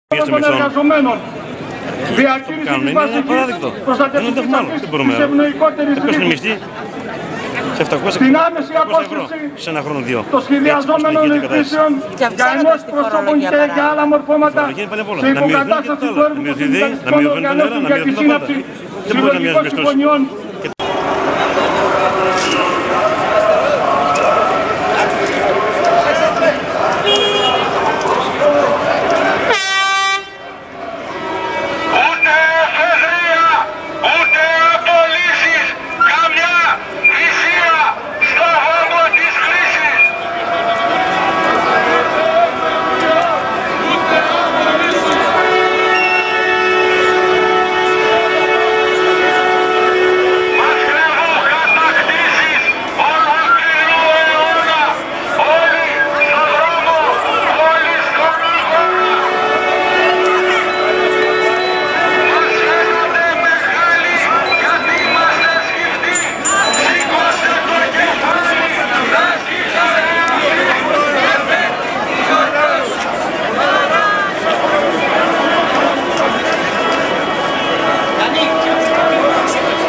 των εργαζομένων. Διατήρηση της βασικής προστατευτικής αρχής της ευνοϊκότερης ρήτης. Την άμεση απόσυρση των σχεδιαζόμενων ρυθμίσεων για ενός προσώπων και για άλλα μορφώματα σε υποκατάσταση του έργου των συνδικαλιστικών οργανώσεων για τη σύναψη συλλογικών συμφωνιών.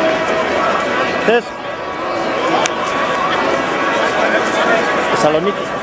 Θεσσαλονίκη.